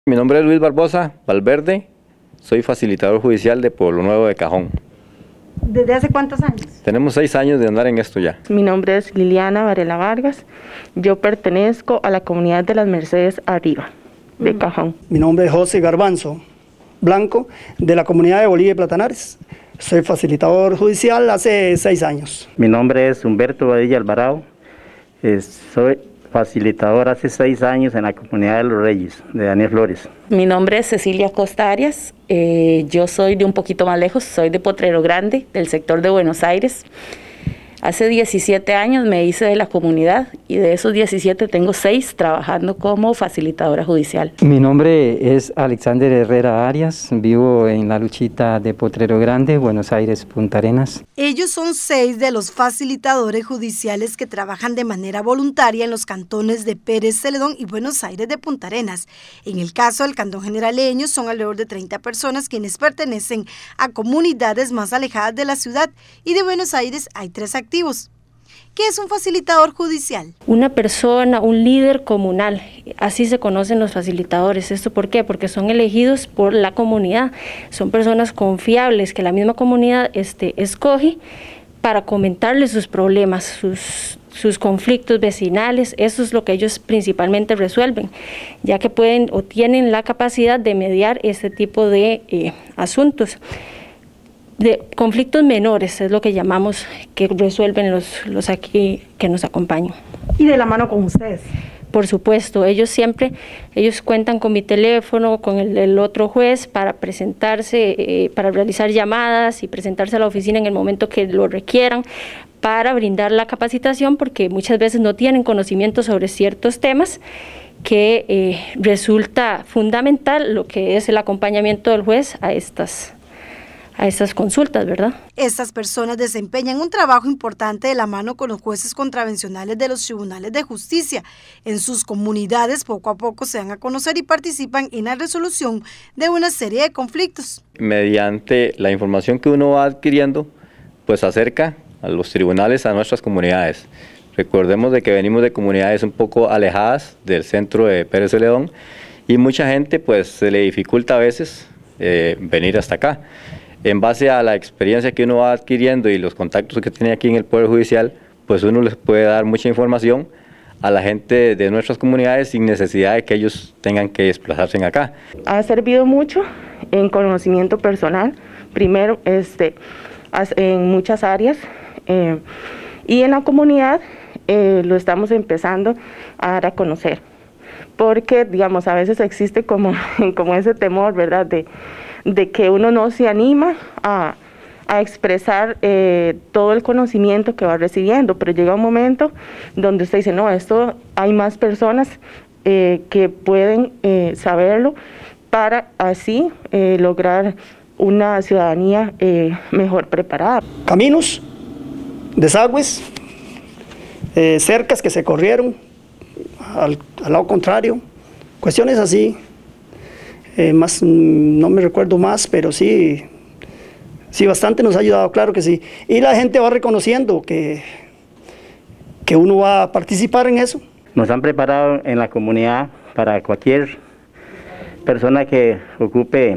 Mi nombre es Luis Barbosa Valverde, soy facilitador judicial de Pueblo Nuevo de Cajón. ¿Desde hace cuántos años? Tenemos 6 años de andar en esto ya. Mi nombre es Liliana Varela Vargas, yo pertenezco a la comunidad de las Mercedes Arriba, de Cajón. Mi nombre es José Garbanzo Blanco, de la comunidad de Bolivia y Platanares. Soy facilitador judicial hace 6 años. Mi nombre es Humberto Badilla Alvarado, soy facilitador hace 6 años en la comunidad de Los Reyes, de Daniel Flores. Mi nombre es Cecilia Costa Arias, yo soy de un poquito más lejos, soy de Potrero Grande, del sector de Buenos Aires. Hace 17 años me hice de la comunidad y de esos 17 tengo 6 trabajando como facilitadora judicial. Mi nombre es Alexander Herrera Arias, vivo en la Luchita de Potrero Grande, Buenos Aires, Punta Arenas. Ellos son 6 de los facilitadores judiciales que trabajan de manera voluntaria en los cantones de Pérez Celedón y Buenos Aires de Punta Arenas. En el caso del Cantón Generaleño son alrededor de 30 personas quienes pertenecen a comunidades más alejadas de la ciudad y de Buenos Aires hay 3 activos. ¿Qué es un facilitador judicial? Una persona, un líder comunal, así se conocen los facilitadores. ¿Esto por qué? Porque son elegidos por la comunidad, son personas confiables que la misma comunidad escoge para comentarles sus problemas, sus conflictos vecinales. Eso es lo que ellos principalmente resuelven, ya que pueden o tienen la capacidad de mediar este tipo de asuntos. De conflictos menores es lo que llamamos, que resuelven los aquí que nos acompañan. ¿Y de la mano con ustedes? Por supuesto, ellos cuentan con mi teléfono, con el otro juez para presentarse, para realizar llamadas y presentarse a la oficina en el momento que lo requieran, para brindar la capacitación, porque muchas veces no tienen conocimiento sobre ciertos temas que resulta fundamental lo que es el acompañamiento del juez a estas consultas, ¿verdad? Estas personas desempeñan un trabajo importante de la mano con los jueces contravencionales de los tribunales de justicia. En sus comunidades poco a poco se dan a conocer y participan en la resolución de una serie de conflictos. Mediante la información que uno va adquiriendo, pues acerca a los tribunales a nuestras comunidades. Recordemos de que venimos de comunidades un poco alejadas del centro de Pérez Celedón y mucha gente pues se le dificulta a veces venir hasta acá. En base a la experiencia que uno va adquiriendo y los contactos que tiene aquí en el Poder Judicial, pues uno les puede dar mucha información a la gente de nuestras comunidades sin necesidad de que ellos tengan que desplazarse en acá. Ha servido mucho en conocimiento personal, primero en muchas áreas, y en la comunidad lo estamos empezando a dar a conocer, porque digamos a veces existe como ese temor, ¿verdad?, de que uno no se anima a expresar todo el conocimiento que va recibiendo, pero llega un momento donde usted dice, no, esto hay más personas que pueden saberlo para así lograr una ciudadanía mejor preparada. Caminos, desagües, cercas que se corrieron al lado contrario, cuestiones así. Más no me recuerdo más, pero sí bastante nos ha ayudado, claro que sí. Y la gente va reconociendo que uno va a participar en eso. Nos han preparado en la comunidad para cualquier persona que ocupe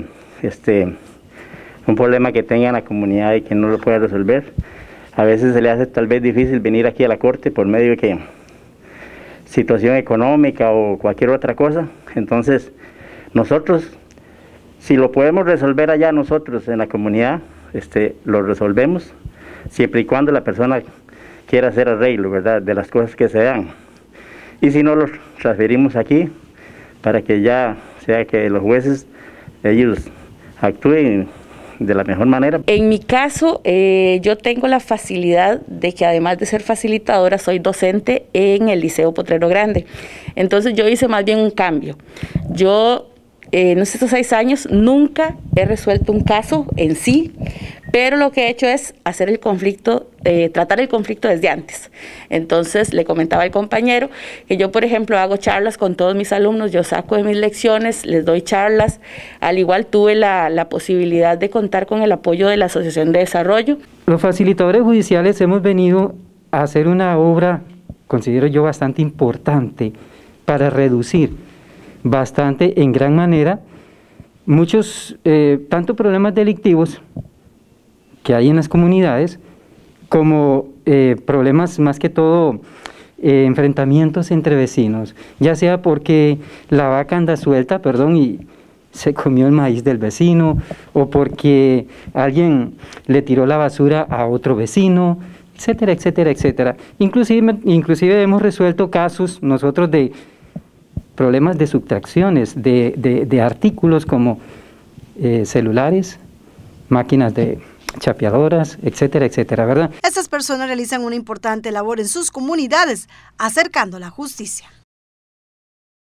un problema que tenga en la comunidad y que no lo pueda resolver. A veces se le hace tal vez difícil venir aquí a la corte por medio de que situación económica o cualquier otra cosa. Entonces, nosotros, si lo podemos resolver allá nosotros en la comunidad, lo resolvemos, siempre y cuando la persona quiera hacer arreglo, ¿verdad?, de las cosas que se dan. Y si no, los transferimos aquí para que ya sea que los jueces, ellos actúen de la mejor manera. En mi caso, yo tengo la facilidad de que además de ser facilitadora, soy docente en el Liceo Potrero Grande. Entonces yo hice más bien un cambio. Yo en estos 6 años nunca he resuelto un caso en sí, pero lo que he hecho es hacer el conflicto, tratar el conflicto desde antes. Entonces le comentaba al compañero que yo, por ejemplo, hago charlas con todos mis alumnos, yo saco de mis lecciones, les doy charlas, al igual tuve la posibilidad de contar con el apoyo de la Asociación de Desarrollo. Los facilitadores judiciales hemos venido a hacer una obra, considero yo, bastante importante para reducir bastante, en gran manera, muchos, tanto problemas delictivos que hay en las comunidades, como problemas más que todo, enfrentamientos entre vecinos, ya sea porque la vaca anda suelta, y se comió el maíz del vecino, o porque alguien le tiró la basura a otro vecino, etcétera, etcétera, etcétera. Inclusive hemos resuelto casos nosotros de problemas de sustracciones de artículos como celulares, máquinas de chapeadoras, etcétera, etcétera, ¿verdad? Estas personas realizan una importante labor en sus comunidades, acercando la justicia.